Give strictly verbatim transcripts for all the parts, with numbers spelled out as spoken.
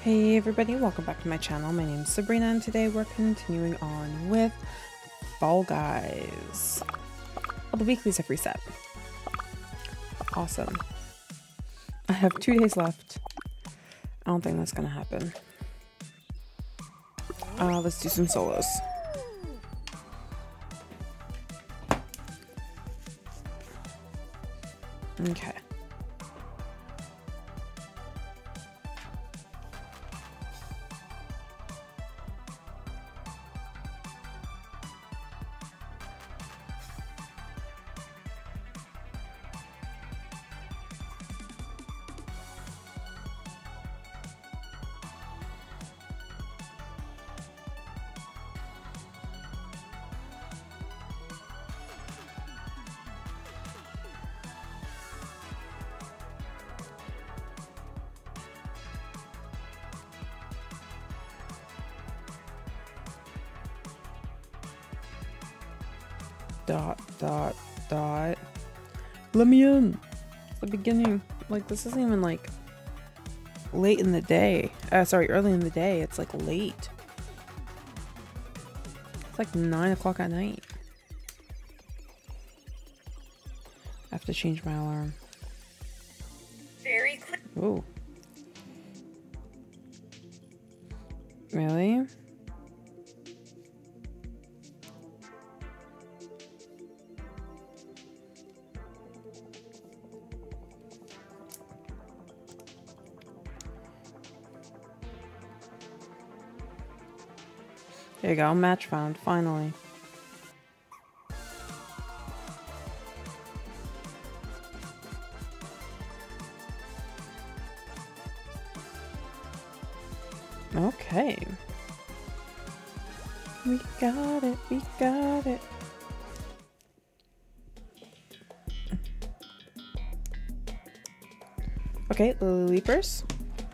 Hey everybody, welcome back to my channel. My name is Sabrina and today we're continuing on with Fall Guys. All the weeklies have reset. Awesome. I have two days left. I don't think that's gonna happen. Uh, let's do some solos. Okay. Dot, dot, dot. Let me in. It's the beginning. Like, this isn't even like late in the day. Uh, sorry, early in the day. It's like late. It's like nine o'clock at night. I have to change my alarm. Very quick. Ooh. Really? There you go, match found, finally. Okay. We got it, we got it. Okay, Lily Leapers.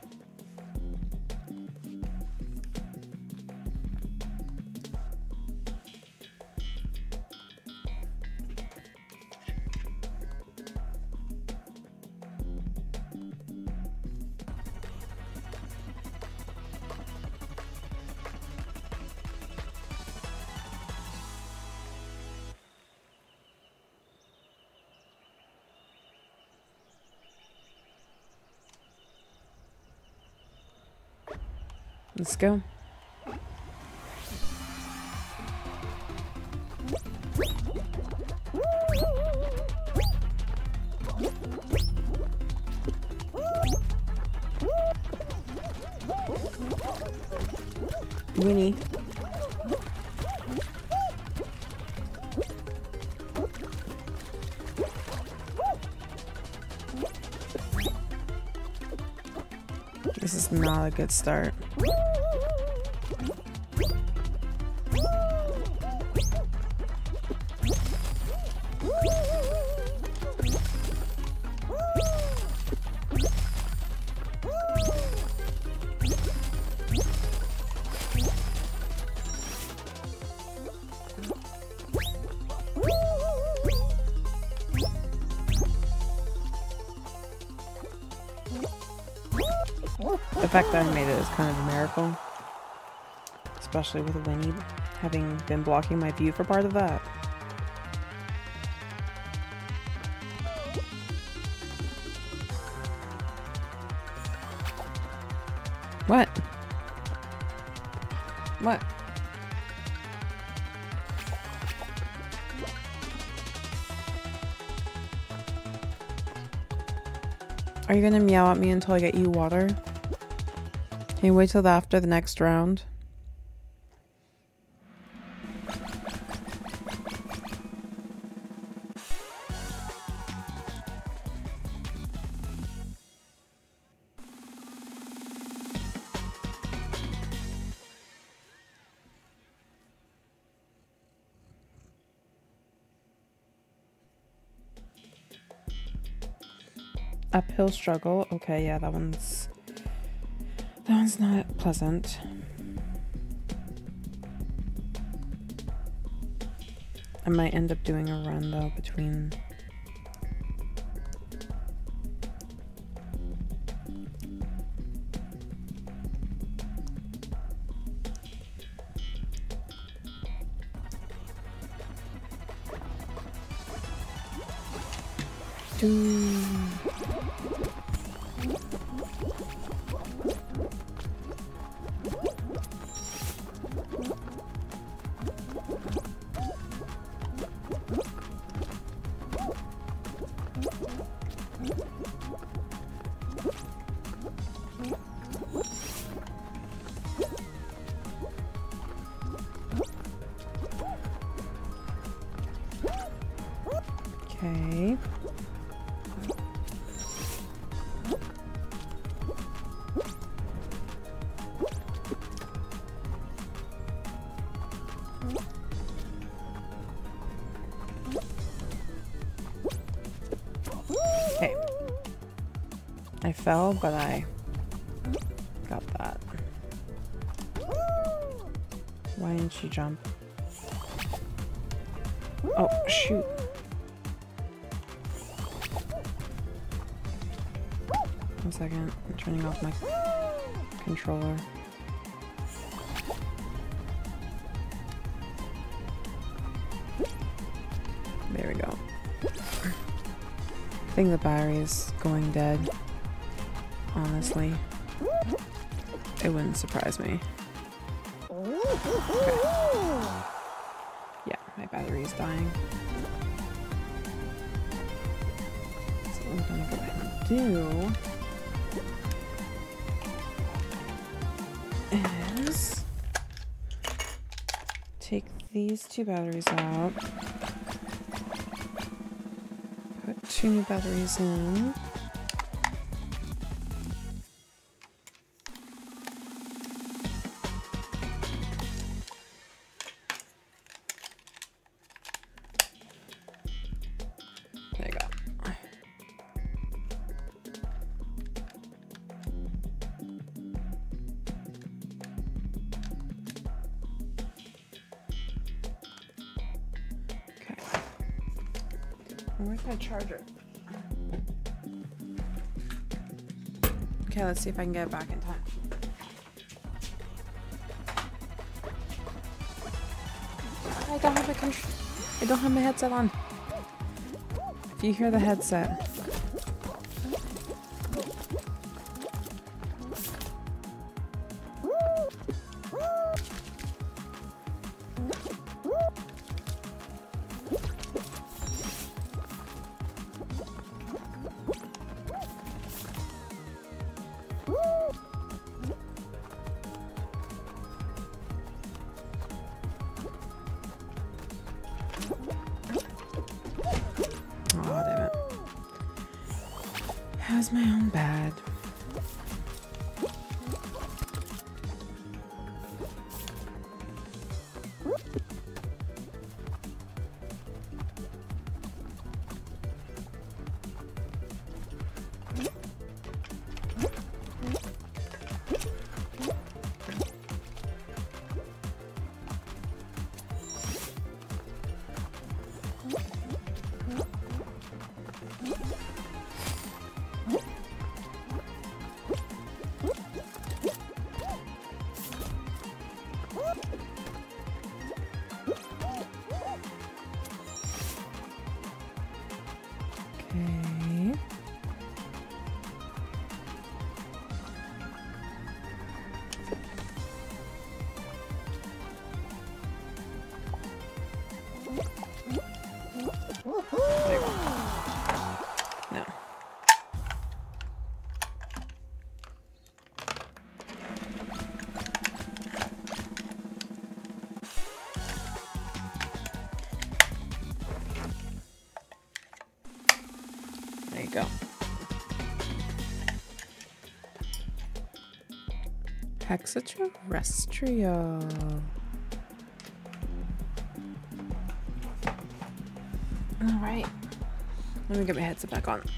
Let's go. Winnie. This is not a good start. The fact that I made it is kind of a miracle. Especially with Winnie having been blocking my view for part of that. What? What? Are you gonna meow at me until I get you water? Can you wait till after the next round? Uphill struggle. Okay, yeah, that one's that one's not pleasant. I might end up doing a run though between Do. Okay. Okay. I fell, but I got that. Why didn't she jump? Oh, shoot. One second. I'm turning off my controller. There we go. I think the battery is going dead. Honestly. It wouldn't surprise me. Okay. Yeah, my battery is dying. So what I'm gonna go ahead and do is take these two batteries out, put two new batteries in. There you go. Okay. Where's my charger? Okay, let's see if I can get it back in time. I don't have a control. I don't have my headset on. If you hear the headset. Oh, damn it. That was my own bad. Okay. There you go. No. There you go. Extraterrestrial. All right. Let me get my headset back on.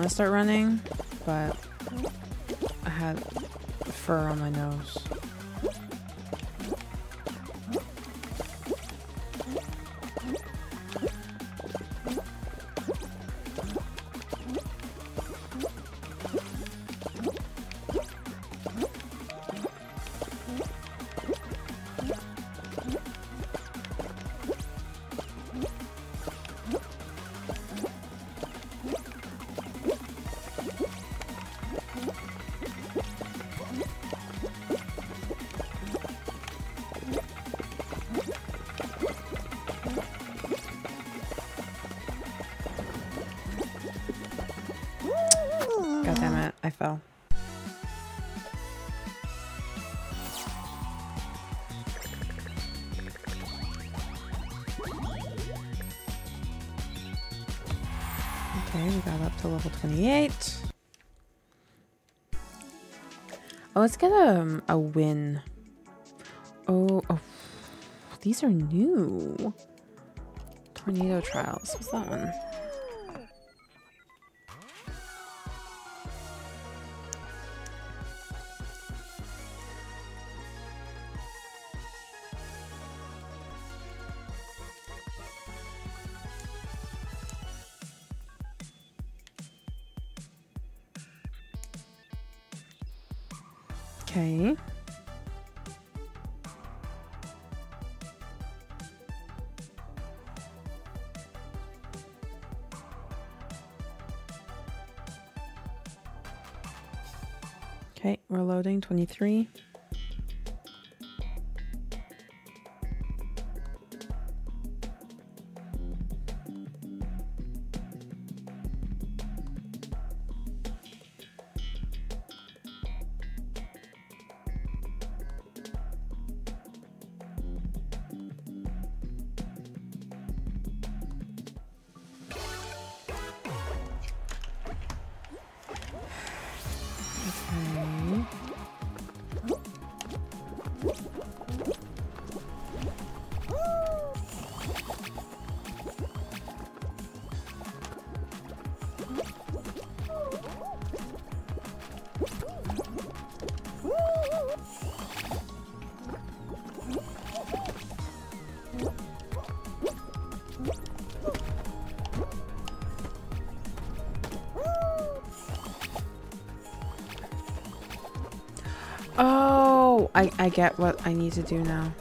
want to start running, but I had fur on my nose. God damn it, I fell. Okay, we got up to level twenty-eight. Oh, let's get a, a win. Oh, oh, these are new. Tornado Trials. What's that one? Okay. Okay, we're loading twenty-three. Oh, I, I get what I need to do now.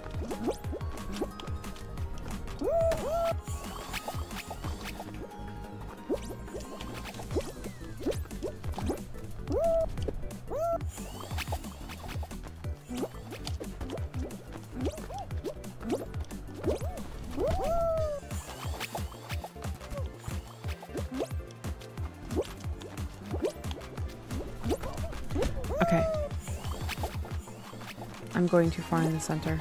Okay. I'm going too far in the center.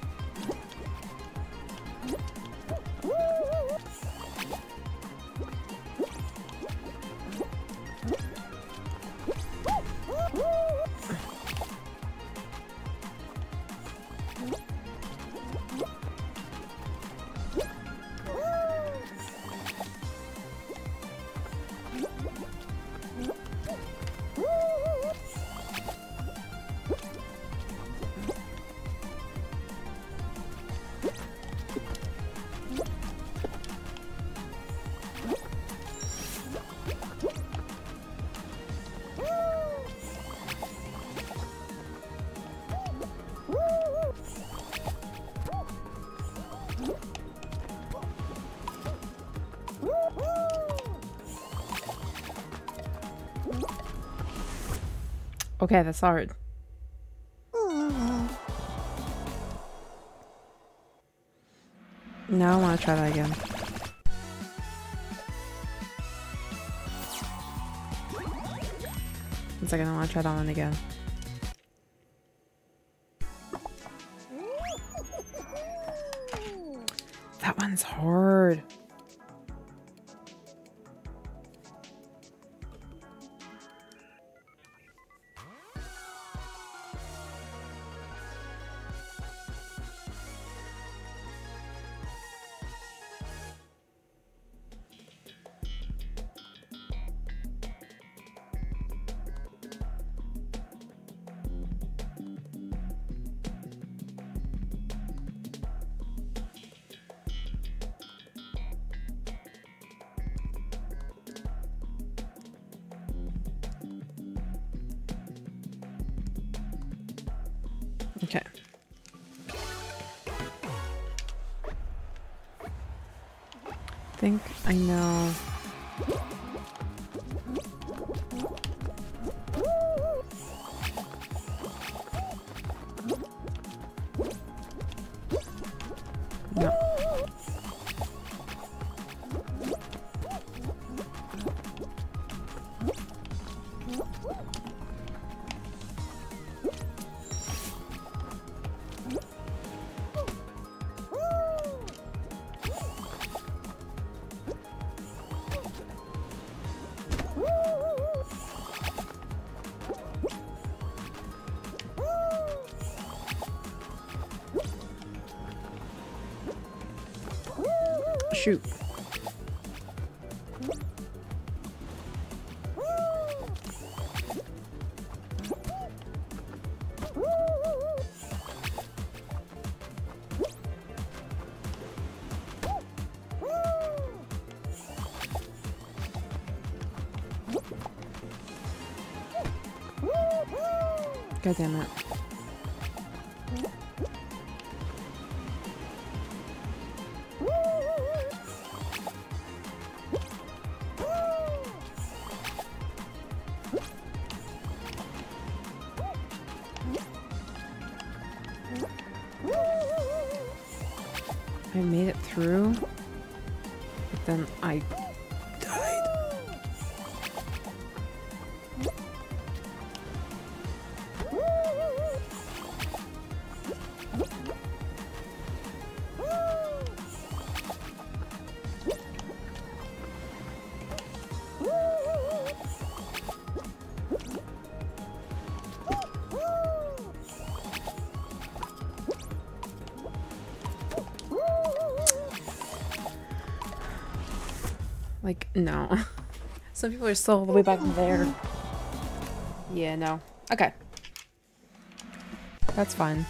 Okay, that's hard. Now I want to try that again. One second, I want to try that one again. That one's hard. Okay. I think I know. No. Shoot. God damn it. I made it through, but then I died. Like, no. Some people are still all the way back there. Yeah, no. Okay. That's fine.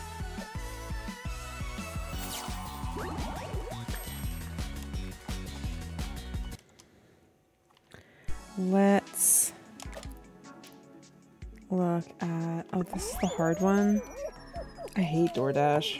Let's look at... Oh, this is the hard one. I hate DoorDash.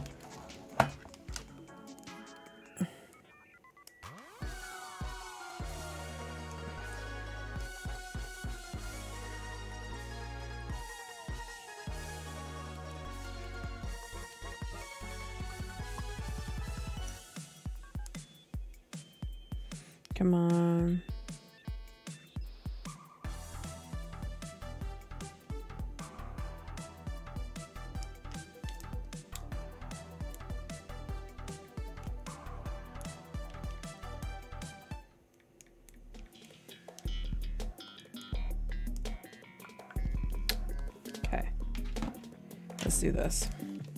Come on. Okay. Let's do this.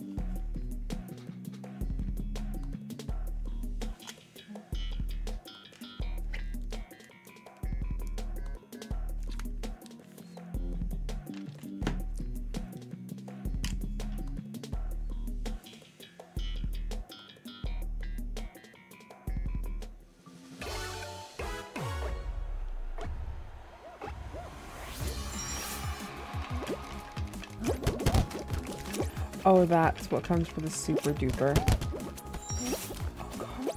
Oh, that's what comes for the super duper. Oh, God.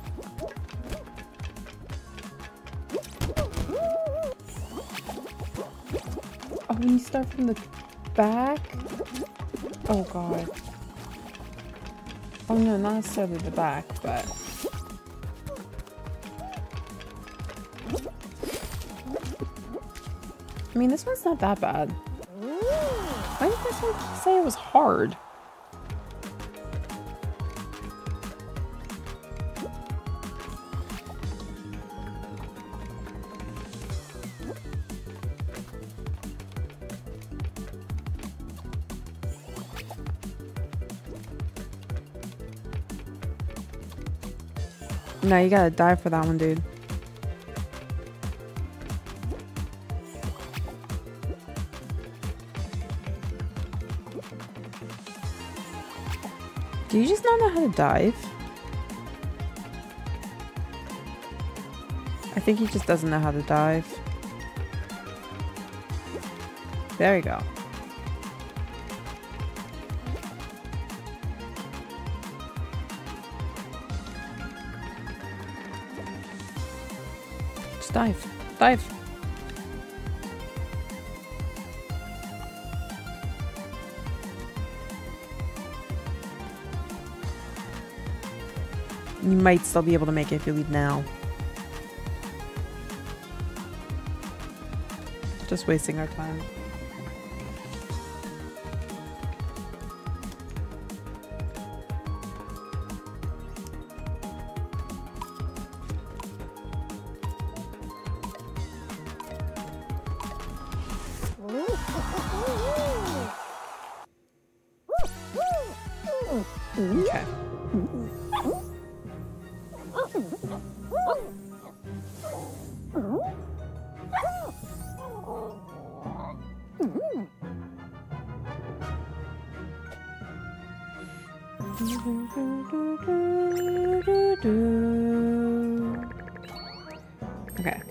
Oh, when you start from the back? Oh, God. Oh, no, not necessarily the back, but... I mean, this one's not that bad. Why did this one say it was hard? No, you gotta die for that one, dude. Do you just not know how to dive? I think he just doesn't know how to dive. There we go. Just dive. Dive. You might still be able to make it if you leave now. Just wasting our time. Okay. Okay.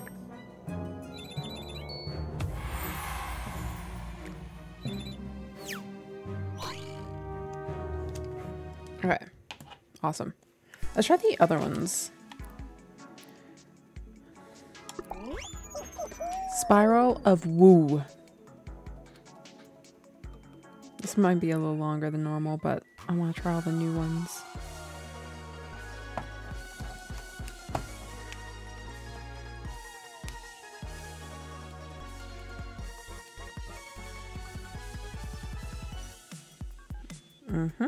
Okay. Awesome. Let's try the other ones. Spiral of Woo. This might be a little longer than normal, but I want to try all the new ones. Mm-hmm.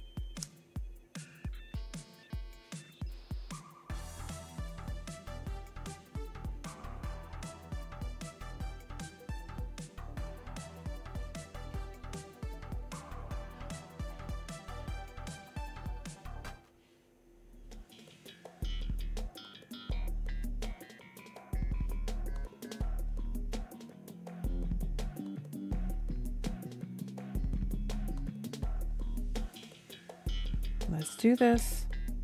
Let's do this.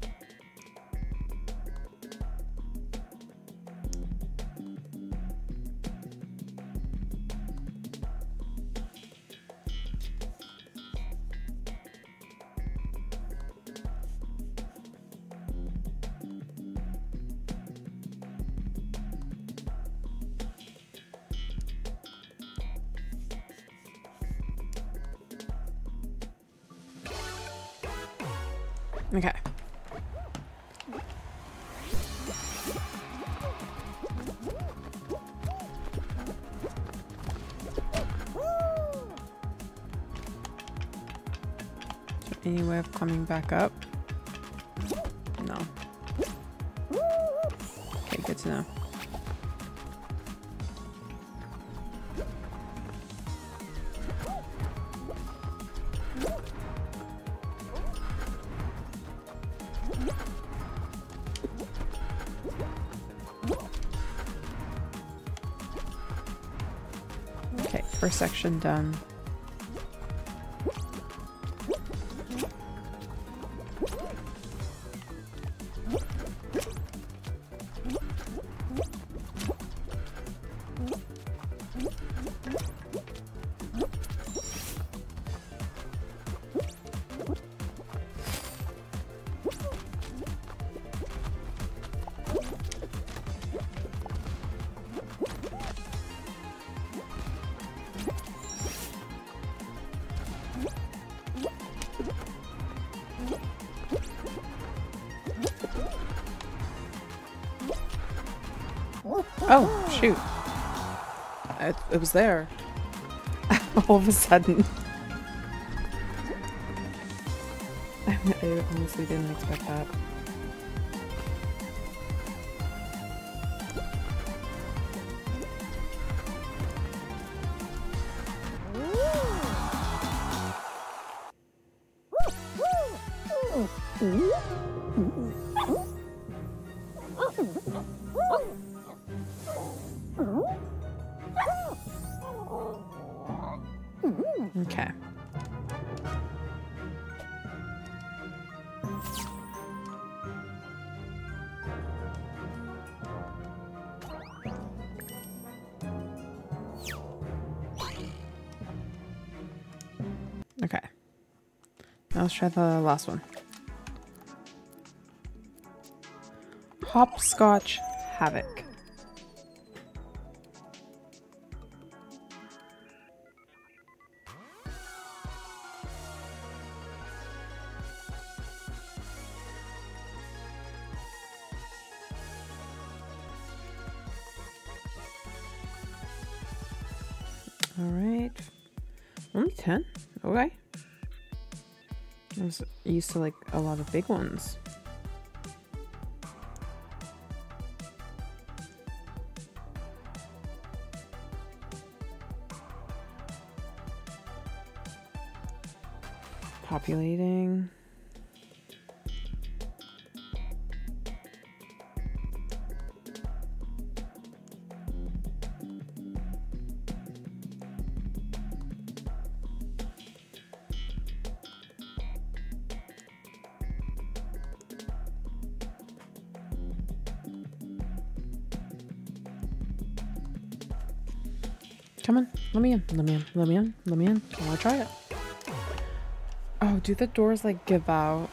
Okay. Any way of coming back up? No. Okay, good to know. Okay, first section done. Oh, shoot. It, it was there. All of a sudden. I, I honestly didn't expect that. Okay. Okay. Now let's try the last one. Hopscotch Havoc. Alright. Only ten? Okay. I was used to like a lot of big ones. Populating. Come on, let me in, let me in, let me in, let me in. I wanna try it. Oh, do the doors like give out?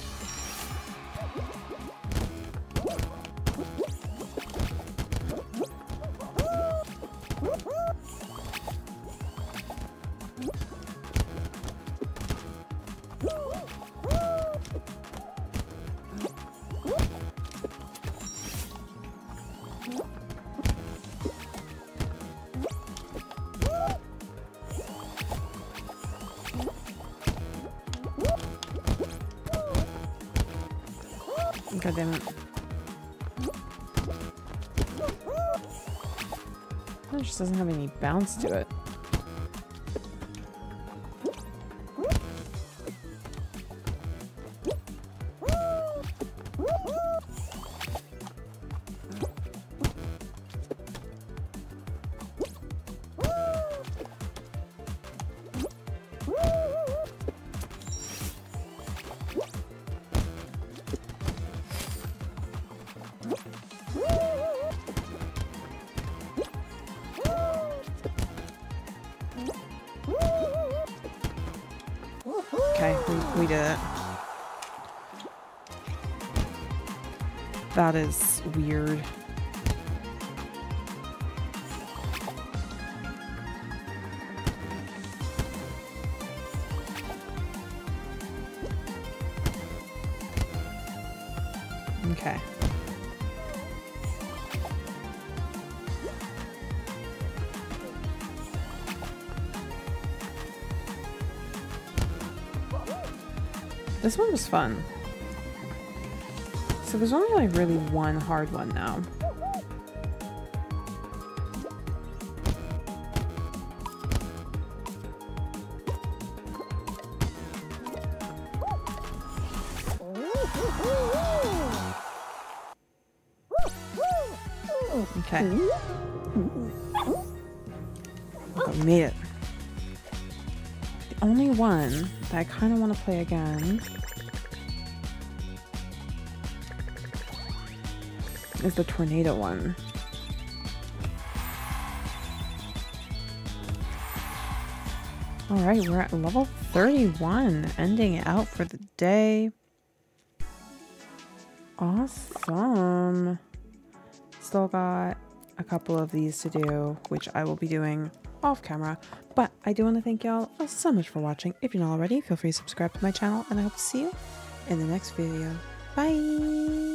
God damn it. It just doesn't have any bounce to it. Okay, we, we did it. That is weird. Okay. This one was fun. So there's only like really one hard one now. Okay. We made it. The only one that I kind of want to play again is the tornado one. Alright, we're at level thirty-one, ending it out for the day. Awesome. Still got a couple of these to do, which I will be doing off camera, but I do want to thank y'all so much for watching. If you're not already, feel free to subscribe to my channel, and I hope to see you in the next video. Bye!